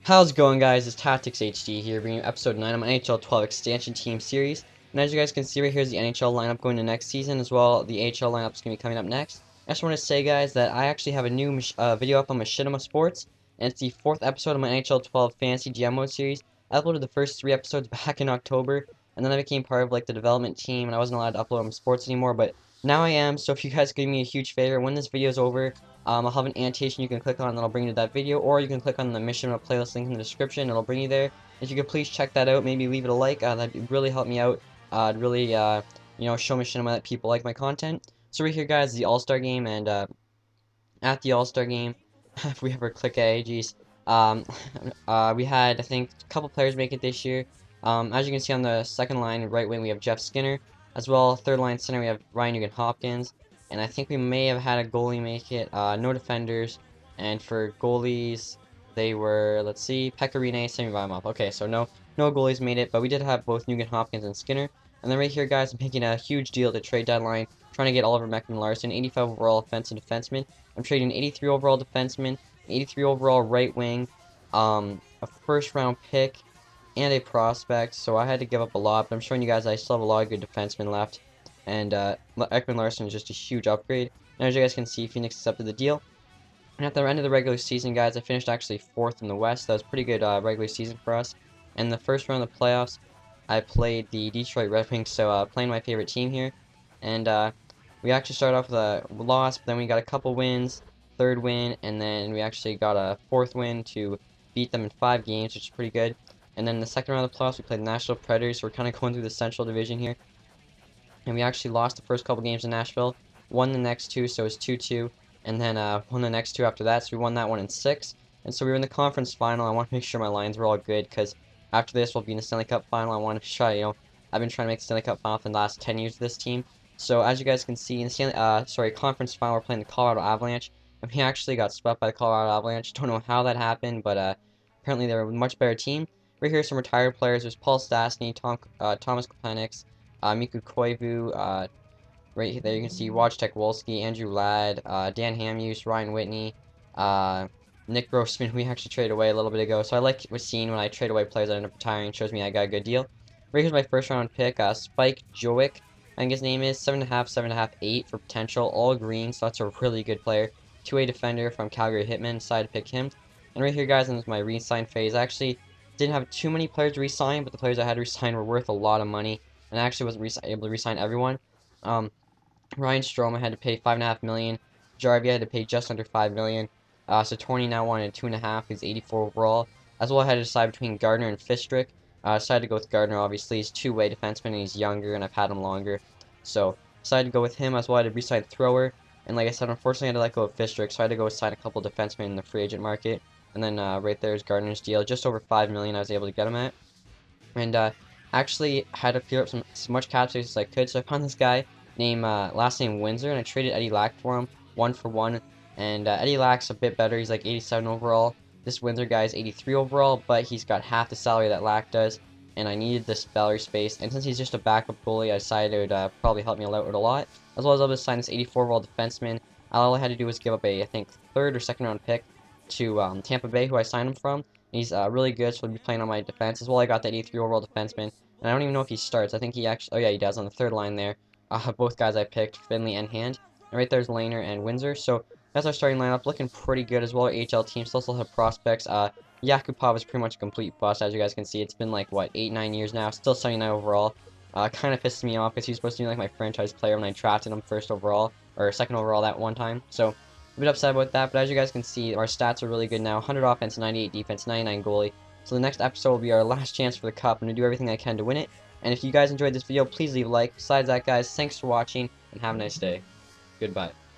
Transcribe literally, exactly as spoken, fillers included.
How's it going, guys? It's TacTixHD here, bringing you episode nine of my N H L twelve expansion team series. And as you guys can see right here is the N H L lineup going to next season, as well the A H L lineup is going to be coming up next. I just want to say, guys, that I actually have a new uh, video up on Machinima Sports, and it's the fourth episode of my N H L twelve Fantasy G M mode series. I uploaded the first three episodes back in October, and then I became part of like the development team, and I wasn't allowed to upload on sports anymore, but now I am. So if you guys give me a huge favor, when this video is over, Um, I'll have an annotation you can click on that'll bring you to that video, or you can click on the Machinima playlist link in the description. It'll bring you there. If you could please check that out, maybe leave it a like. Uh, that'd really help me out. Uh, it'd really, uh, you know, show Machinima that people like my content. So right here, guys, the All-Star game, and uh, at the All-Star game, if we ever click A, geez, um, uh, we had, I think, a couple players make it this year. Um, as you can see on the second line, right wing, we have Jeff Skinner. As well, third line center, we have Ryan Nugent-Hopkins. And I think we may have had a goalie make it. Uh, no defenders. And for goalies, they were, let's see, Pecorine, Sammy Vimop. Okay, so no no goalies made it, but we did have both Nugent-Hopkins and Skinner. And then right here, guys, I'm making a huge deal at the trade deadline, trying to get Oliver Ekman-Larsson, eighty-five overall offensive defenseman. I'm trading eighty-three overall defenseman, eighty-three overall right wing, um, a first round pick, and a prospect. So I had to give up a lot, but I'm showing you guys I still have a lot of good defensemen left. And uh, Ekman-Larsson is just a huge upgrade. And as you guys can see, Phoenix accepted the deal. And at the end of the regular season, guys, I finished actually fourth in the West. That was a pretty good uh, regular season for us. And the first round of the playoffs, I played the Detroit Red Wings, so uh, playing my favorite team here. And uh, we actually started off with a loss, but then we got a couple wins, third win, and then we actually got a fourth win to beat them in five games, which is pretty good. And then the second round of the playoffs, we played the Nashville Predators, so we're kind of going through the Central Division here. And we actually lost the first couple games in Nashville, won the next two, so it was two two, and then uh, won the next two after that, so we won that one in six. And so we were in the conference final. I want to make sure my lines were all good, because after this we'll be in the Stanley Cup final. I want to try, you know, I've been trying to make the Stanley Cup final for the last ten years of this team. So as you guys can see, in the Stanley, uh, sorry, conference final, we're playing the Colorado Avalanche, and we actually got swept by the Colorado Avalanche. Don't know how that happened, but uh, apparently they're a much better team. Right here are some retired players. There's Paul Stastny, Tom, uh, Thomas Kopeniks, Uh, Miku Koivu, uh, right there you can see Wojtek Wolski, Andrew Ladd, uh, Dan Hamuse, Ryan Whitney, uh, Nick Grossman, we actually traded away a little bit ago. So I like what's seen when I trade away players that end up retiring. Shows me I got a good deal. Right here's my first round pick, uh, Spike Jowick, I think his name is, seven point five, seven point five, eight for potential, all green, so that's a really good player. two-way defender from Calgary Hitmen, decided to pick him. And right here, guys, this is my re-sign phase. I actually didn't have too many players to re-sign, but the players I had to re-sign were worth a lot of money. And I actually wasn't able to re-sign everyone. Um, Ryan Strome, I had to pay five and a half million. Jarvie, I had to pay just under five million. Uh, Satorni now wanted two and a half. He's eighty-four overall. As well, I had to decide between Gardner and Fistrick. I uh, decided to go with Gardner. Obviously, he's two-way defenseman and he's younger, and I've had him longer. So decided to go with him. As well, I had to re-sign Thrower. And like I said, unfortunately, I had to let go of Fistrick, so I had to go sign a couple defensemen in the free agent market. And then uh, right there is Gardner's deal, just over five million. I was able to get him at. And uh, actually had to clear up some as much cap space as I could, so I found this guy named uh, last name Windsor, and I traded Eddie Lack for him, one for one. And uh, Eddie Lack's a bit better; he's like eighty-seven overall. This Windsor guy is eighty-three overall, but he's got half the salary that Lack does, and I needed this salary space. And since he's just a backup goalie, I decided it would uh, probably help me out a lot. As well as I was able to sign this eighty-four overall defenseman. All I had to do was give up a I think third or second round pick to um, Tampa Bay, who I signed him from. He's uh, really good, so he'll be playing on my defense. As well, I got that eighty-three overall defenseman, and I don't even know if he starts. I think he actually, oh yeah, he does on the third line there. Uh, both guys I picked, Finley and Hand. And right there's Lehner and Windsor. So that's our starting lineup, looking pretty good as well. Our H L team still still have prospects. Uh, Yakupov is pretty much a complete bust, as you guys can see. It's been like what eight, nine years now. Still seventy-nine overall. Uh, kind of pisses me off because he's supposed to be like my franchise player when I drafted him first overall or second overall that one time. So a bit upset about that, but as you guys can see, our stats are really good now. one hundred offense, ninety-eight defense, ninety-nine goalie. So the next episode will be our last chance for the cup. I'm going to do everything I can to win it. And if you guys enjoyed this video, please leave a like. Besides that, guys, thanks for watching, and have a nice day. Goodbye.